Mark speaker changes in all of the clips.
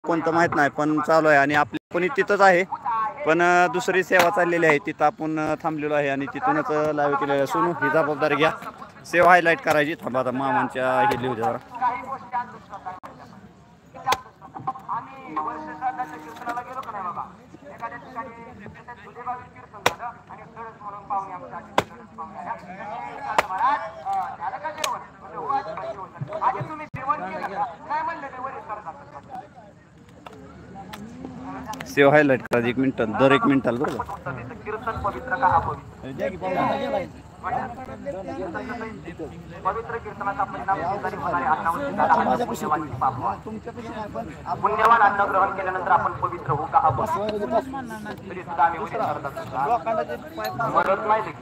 Speaker 1: कोणतं माहित नाही पण चालू आहे आणि आपली पण तिथंच आहे पण दुसरी सेवा चाललेली आहे तिथं आपण थांबलेलो आहे आणि तिथूनच लाईव्ह केलेलं आहे. सोनू ही जबाबदारी घ्या सेवा हायलाईट करायची. थांबा आता मामांच्या हे लिहू द्या जरा.
Speaker 2: आम्ही वर्ष श्राद्धाच्या कीर्तनाला गेलो का नाही बाबा एखाद्या ठिकाणी सुदैवाचं कीर्तन झालं आणि धडस म्हणून पाहुणे आमच्या धडस पाहुणे आल्या महाराज झालं का जेवण म्हणजे हो जेवण आधी तुम्ही जेवण केलं का काय म्हणलं ते वरील करतात
Speaker 1: सेवा हायलाईट करायची 1 मिनिट दर 1 मिनिटाला बरोबर.
Speaker 2: कीर्तन पवित्र का अपवित्र पवित्र कीर्तनाचा परिणाम होणारे पुण्यवान अन्न ग्रहण केल्यानंतर आपण पवित्र होऊ का अपवित्र तरी सुद्धा आम्ही उद्या मदत नाही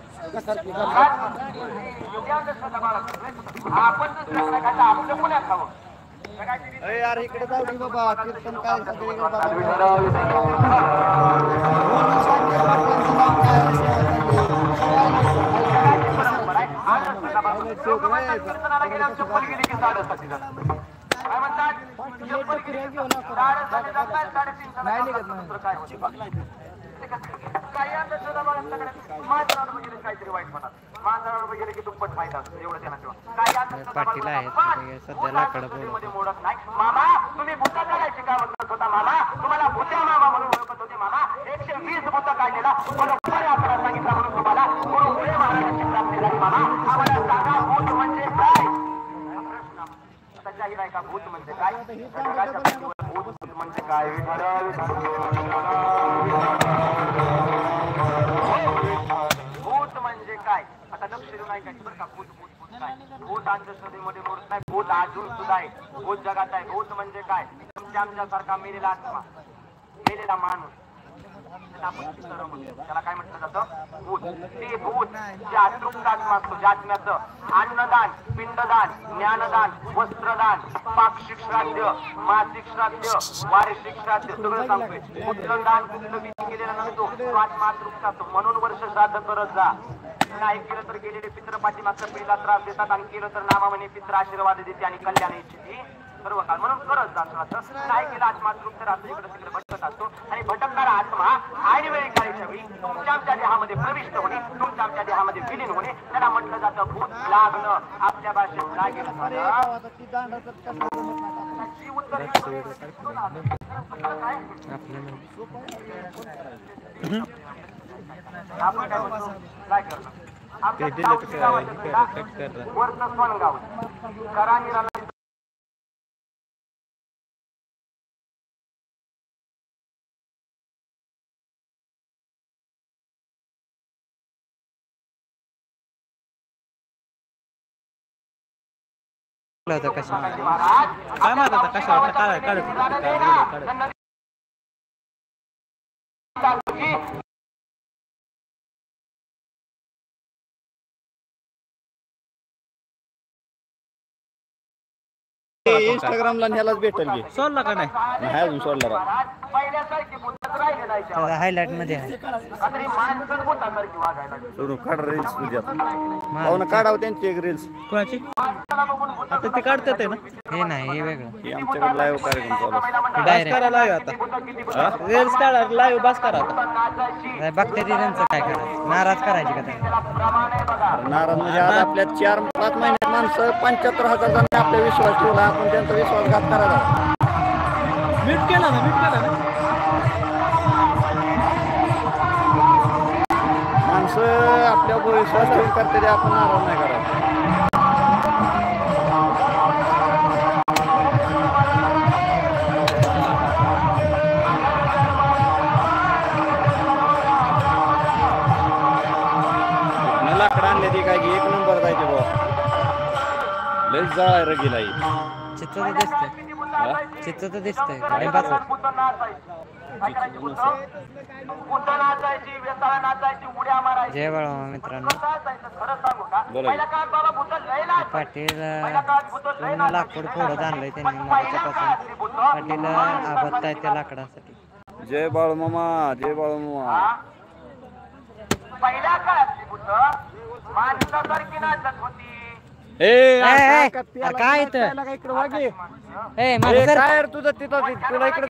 Speaker 2: आपण आपलं पुण्यात खावं
Speaker 1: यार इकडे जाऊ की बाबा कीर्तन काय
Speaker 2: कीर्तनाला गेल्या चप्पल गेली की 3:30 काय म्हणतात चप्पल गेली 3:30 काय होते काही अंधश्रद्धा बाळगल्याकडे मांजरावर वगैरे काहीतरी वाईट म्हणतात मांजरावर वगैरे की दुप्पट फायदा असतो एवढं त्यांना ठेवा काही अंधश्रद्धा मोडत नाही. मामा तुम्ही भूता काढायची का म्हणत होता मामा तुम्हाला भूत्या मामा म्हणून ओळखत होते मामा 120 भूता काढलेला बरोबर आपल्याला सांगितलं म्हणून तुम्हाला गुरुमुळे महाराजांची प्राप्ती झाली मामा आम्हाला सांगा भूत म्हणजे काय आता जाहीर आहे का भूत म्हणजे काय भूत म्हणजे काय भूत म्हणजे काय आता लक्ष देऊ नाही बरं का भूत भूत भूत काय भूत अंधश्रद्धेमध्ये मोडत नाही भूत अजून सुद्धा आहे भूत जगात आहे. भूत म्हणजे काय तुमच्या आमच्यासारखा मेलेला आत्मा मेलेला माणूस त्याला काय म्हटलं जातं भूत ते भूत जे अतृप्त आत्मा असतो ज्या आत्म्याचं अन्नदान पिंडदान ज्ञानदान वस्त्रदान पाक्षिक श्राद्ध मासिक श्राद्ध वार्षिक श्राद्ध सगळं सांगतोय कुठलं दान कुठलं विधी केलेलं नसतो तो आत्मा अतृप्त असतो म्हणून वर्ष श्राद्ध करत जा नाही केलं तर गेलेले पित्र पाठीमागच्या पिढीला त्रास देतात आणि केलं तर नामाने पित्र आशीर्वाद देते आणि कल्याण इच्छिते सर्व काळ म्हणून करत जात नाही केला आत्मा तृप्त राहतो इकडे तिकडे भटकत असतो आणि भटकणारा आत्मा ऐन वेळी काळीच्या वेळी तुमच्या आमच्या देहामध्ये प्रविष्ट होणे तुमच्या आमच्या देहामध्ये विलीन होणे त्याला म्हटलं जातं भूत लागणं. आपल्या भाषेत लागेल आपण काय म्हणतो काय करणं वरचं सोनगाव करानी
Speaker 3: काय माहित आता कशावर काढत
Speaker 1: इंस्टाग्रामला ह्यालाच भेटेल की
Speaker 3: सोडला का नाही
Speaker 1: अजून सोडला
Speaker 3: हायलाइट मध्ये आहे
Speaker 1: काढ रील्स तुझ्या काढावं त्यांची एक रील्स
Speaker 3: कोणाची आता ते काढतात ना हे नाही हे वेगळं
Speaker 1: आमच्याकडे लाईव्ह कार्यक्रम चालू
Speaker 3: डायरेक्ट लाईव्ह आता रील्स काढा लाईव्ह बस करा आता बघते ते त्यांचं काय करायचं नाराज करायची का त्यांना
Speaker 1: नाराज म्हणजे आज आपल्या 4-5 महिन्यात माणसं 75,000 जणांनी आपल्या विश्वास ठेवला आपण त्यांचा विश्वासघात करायला
Speaker 3: मीट केला ना
Speaker 1: माणसं आपल्यावर विश्वास ठेवून करते ते आपण नाराज नाही करायचं. लाकडं आणले ती काय की 1 नंबर जायचे बाबा लयच जाळ रगीला
Speaker 3: चित्र तर दिसतंय चित्र तर दिसतंय जय बाळा मित्रांनो पाटील लाकूड फोडत आणलंय त्यांनी मगाच्यापासून पाटील आबत्त आहे त्या लाकडासाठी.
Speaker 1: जय बाळू मामा जय बाळू मामा.
Speaker 2: पहिल्या काळातली बुद्ध माणसासारखी नाचत होती.
Speaker 3: काय तुझं तिथं तुला इकडे